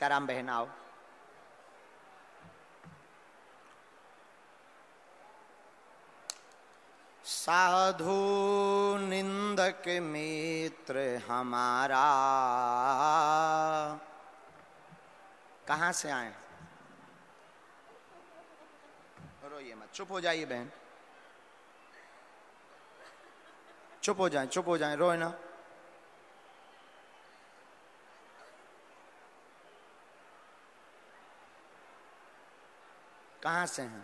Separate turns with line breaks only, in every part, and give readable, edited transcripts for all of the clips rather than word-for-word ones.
सीताराम बहन आओ। साधु निंदक मित्र हमारा, कहां से आए? रोइए मत, चुप हो जाइए बहन, चुप हो जाएं, रोए ना। कहां से हैं?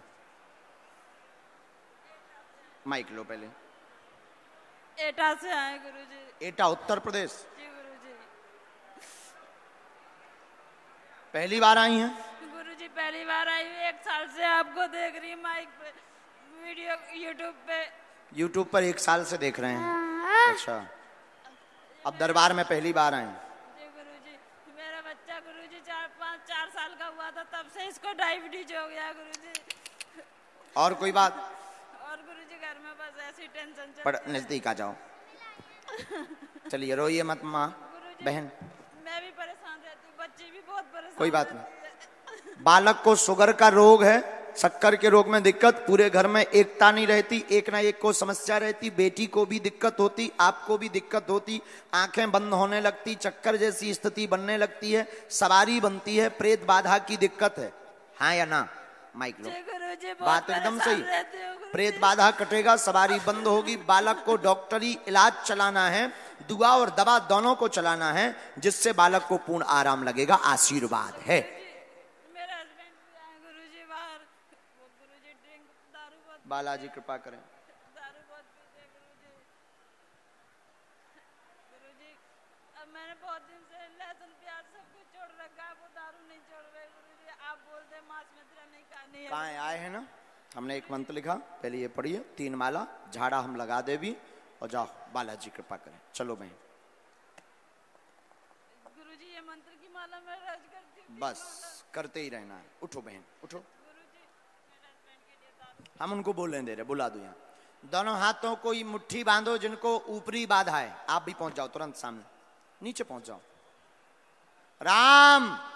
माइक लो पहले।
एटा से आए गुरुजी।
एटा उत्तर प्रदेश?
जी गुरुजी।
पहली बार आई हैं?
गुरुजी पहली बार आई हूँ, 1 साल से आपको देख रही माइक पे, वीडियो यूट्यूब पर
1 साल से देख रहे हैं। अच्छा, अब दरबार में पहली बार आए?
जी गुरुजी, मेरा बच्चा गुरुजी 4 साल का हुआ था, तब से इसको डायबिटीज हो गया गुरुजी।
और कोई बात?
और गुरुजी घर में बस ऐसी टेंशन चल
पर नजदीक आ जाओ। चलिए रोइए मत माँ बहन।
मैं भी परेशान रहती हूँ, बच्ची भी बहुत परेशान।
कोई बात नहीं। बालक को शुगर का रोग है, शक्कर के रोग में दिक्कत, पूरे घर में एकता नहीं रहती, एक ना एक को समस्या रहती, बेटी को भी दिक्कत होती, आपको भी दिक्कत होती, आंखें बंद होने लगती, चक्कर जैसी स्थिति बनने लगती है, सवारी बनती है, प्रेत बाधा की दिक्कत है, हाँ या ना? माइक लो। बात एकदम सही। प्रेत बाधा कटेगा, सवारी बंद होगी, बालक को डॉक्टरी इलाज चलाना है, दुआ और दवा दोनों को चलाना है, जिससे बालक को पूर्ण आराम लगेगा। आशीर्वाद है।
मेरे हस्बैंड भी आए गुरुजी बाहर, वो गुरुजी दारू बहुत,
बालाजी कृपा करें।
दारू बहुत पीते गुरुजी। गुरुजी अब मैंने बहुत दिन से लहसुन प्याज सब कुछ छोड़ रखा है, वो दारू नहीं छोड़ रहे गुरुजी। आप बोलते मांस मदिरा नहीं खानी है।
कहाँ आए हैं ना, हमने एक मंत्र लिखा, पहले ये पढ़िए, 3 माला झाड़ा हम लगा दे भी, और जाओ बालाजी कृपा करें। चलो बहन
गुरुजी ये मंत्र की माला मैं रोज करती हूँ,
बस करते ही रहना है। उठो बहन उठो।
गुरुजी मेरे हस्बैंड के लिए दारू।
हम उनको बोलने दे रहे, बुला दो यहाँ। दोनों हाथों को मुट्ठी बांधो, जिनको ऊपरी बाधा है। आप भी पहुंच जाओ, तुरंत सामने नीचे पहुंच जाओ। राम